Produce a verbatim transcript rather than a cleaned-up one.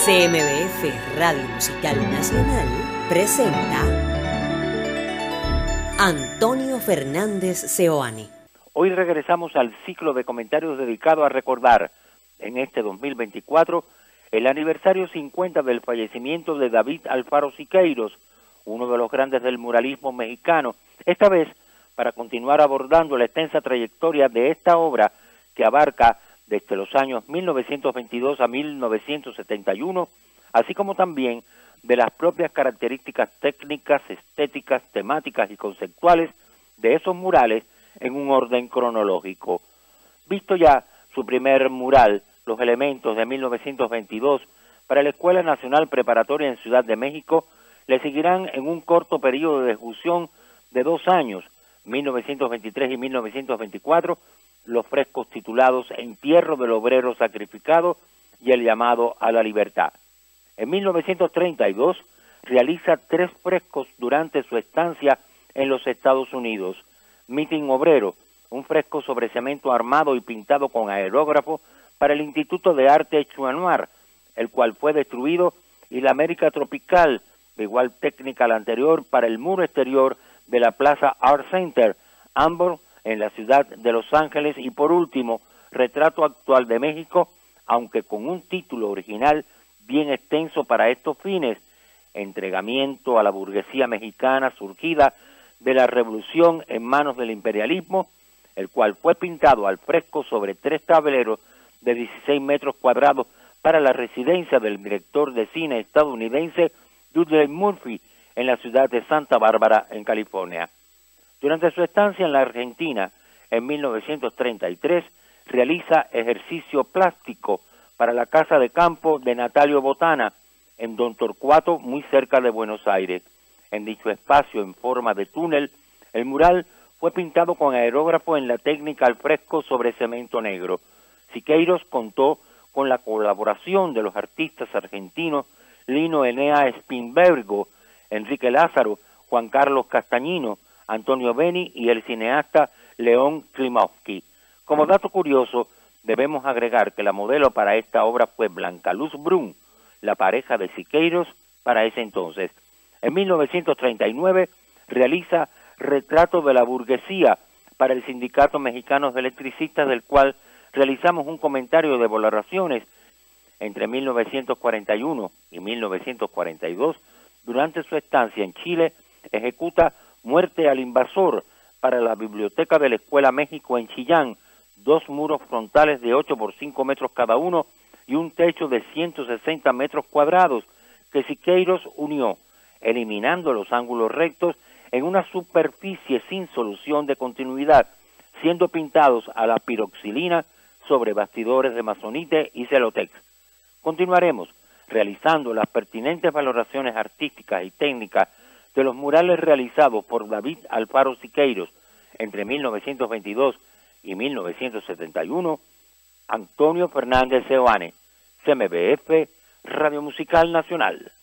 C M B F Radio Musical Nacional presenta Antonio Fernández Seoane. Hoy regresamos al ciclo de comentarios dedicado a recordar en este dos mil veinticuatro el aniversario cincuenta del fallecimiento de David Alfaro Siqueiros, uno de los grandes del muralismo mexicano, esta vez para continuar abordando la extensa trayectoria de esta obra que abarca desde los años mil novecientos veintidós a mil novecientos setenta y uno, así como también de las propias características técnicas, estéticas, temáticas y conceptuales de esos murales en un orden cronológico. Visto ya su primer mural, Los Elementos, de mil novecientos veintidós, para la Escuela Nacional Preparatoria en Ciudad de México, le seguirán en un corto periodo de ejecución de dos años, mil novecientos veintitrés y mil novecientos veinticuatro, los frescos titulados Entierro del Obrero Sacrificado y El Llamado a la Libertad. En mil novecientos treinta y dos realiza tres frescos durante su estancia en los Estados Unidos. Mitin Obrero, un fresco sobre cemento armado y pintado con aerógrafo para el Instituto de Arte Chuanuar, el cual fue destruido, y la América Tropical, de igual técnica a la anterior, para el muro exterior de la Plaza Art Center, ambos en la ciudad de Los Ángeles, y por último, Retrato Actual de México, aunque con un título original bien extenso para estos fines, Entregamiento a la burguesía mexicana surgida de la revolución en manos del imperialismo, el cual fue pintado al fresco sobre tres tableros de dieciséis metros cuadrados para la residencia del director de cine estadounidense Dudley Murphy en la ciudad de Santa Bárbara, en California. Durante su estancia en la Argentina, en mil novecientos treinta y tres, realiza ejercicio plástico para la casa de campo de Natalio Botana, en Don Torcuato, muy cerca de Buenos Aires. En dicho espacio, en forma de túnel, el mural fue pintado con aerógrafo en la técnica al fresco sobre cemento negro. Siqueiros contó con la colaboración de los artistas argentinos Lino Enea Spinbergo, Enrique Lázaro, Juan Carlos Castañino, Antonio Beni y el cineasta León Klimovsky. Como dato curioso, debemos agregar que la modelo para esta obra fue Blanca Luz Brun, la pareja de Siqueiros para ese entonces. En mil novecientos treinta y nueve realiza Retrato de la Burguesía para el Sindicato Mexicano de Electricistas, del cual realizamos un comentario de valoraciones. Entre mil novecientos cuarenta y uno y mil novecientos cuarenta y dos, durante su estancia en Chile, ejecuta Muerte al Invasor para la Biblioteca de la Escuela México en Chillán, dos muros frontales de ocho por cinco metros cada uno y un techo de ciento sesenta metros cuadrados que Siqueiros unió, eliminando los ángulos rectos en una superficie sin solución de continuidad, siendo pintados a la piroxilina sobre bastidores de masonite y celotex. Continuaremos realizando las pertinentes valoraciones artísticas y técnicas de los murales realizados por David Alfaro Siqueiros entre mil novecientos veintidós y mil novecientos setenta y uno, Antonio Fernández Seoane, C M B F, Radio Musical Nacional.